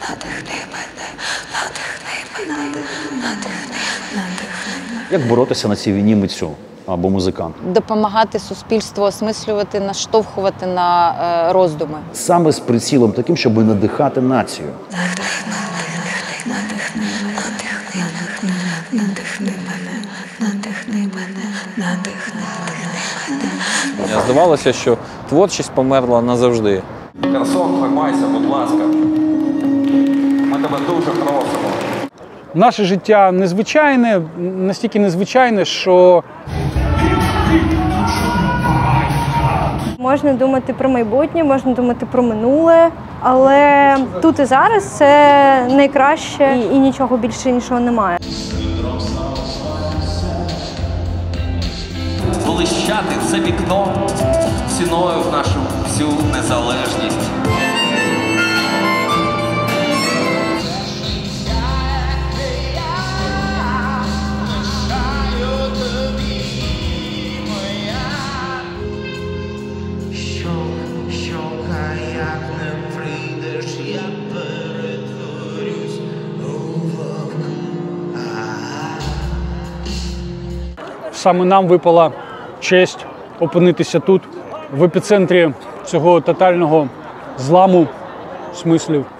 Як боротися на цій війні митцю або музиканту? Допомагати суспільству осмислювати, наштовхувати на роздуми. Саме з прицілом таким, щоб надихати націю. Здавалося, що творчість померла назавжди. Херсон, тримайся, будь ласка. Ми тебе дуже просимо. Наше життя незвичайне, настільки незвичайне, що можна думати про майбутнє, можна думати про минуле, але тут і зараз це найкраще і нічого більше іншого немає. Блищати це вікно ціною в нашу всю незалежність. Як не прийдеш, я перетворюсь у вовка. саме нам випала честь опинитися тут, в епіцентрі цього тотального зламу смислів.